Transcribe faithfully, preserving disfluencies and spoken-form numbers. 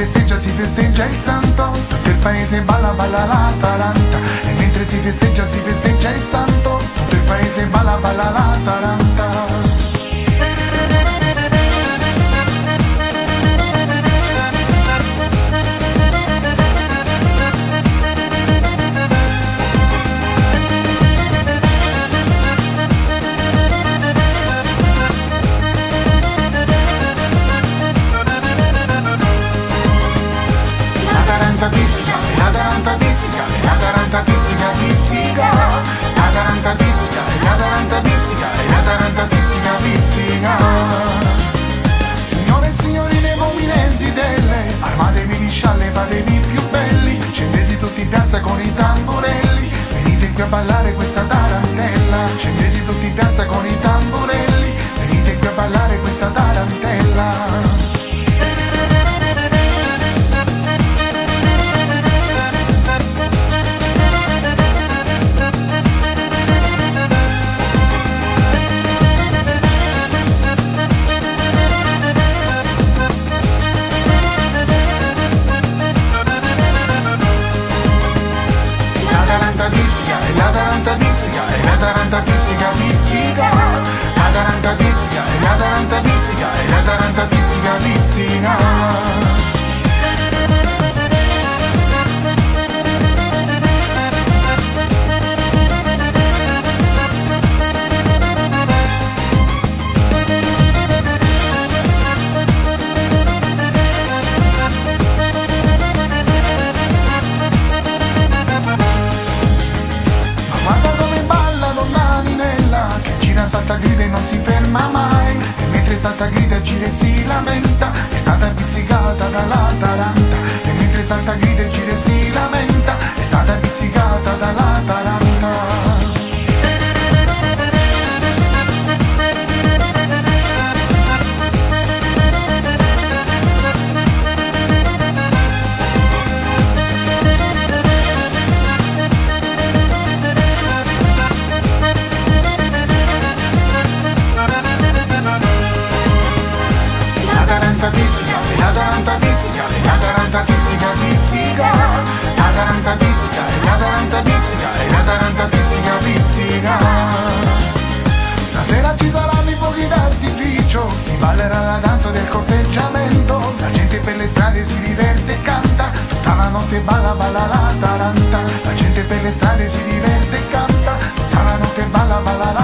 festeggia, si festeggia il santo, tutto il paese balla, balla la taranta. E mentre si festeggia, si festeggia il santo, tutto il paese balla, balla la taranta. Pizzica, la taranta pizzica, la taranta pizzica, pizzica. La taranta pizzica, la taranta pizzica, la taranta pizzica, pizzica. Signore e signori dei mominenzi delle, armatevi di scialle, fatevi più belli, scendete tutti in piazza con i tamburelli, venite qui a ballare questa tarantella. Scendete tutti in piazza con i tamburelli, venite qui a ballare questa tarantella. La taranta pizzica, e la taranta pizzica, pizzica. La taranta pizzica, e la taranta pizzica, e la taranta pizzica, pizzica. Salta, grida e non si ferma mai, e mentre salta, grida, gira e si lamenta, è stata pizzicata dalla taranta. E mentre salta, grida, gira e si lamenta, è stata pizzicata dalla taranta. Pizzica, la taranta pizzica, la taranta pizzica, pizzica. La taranta pizzica, la taranta pizzica, la taranta pizzica, pizzica. Stasera ci saranno i fuochi d'artificio, si ballerà la danza del corteggiamento, la gente per le strade si diverte e canta, tutta la notte balla, balla la taranta. La gente per le strade si diverte e canta, tutta la notte balla, balla la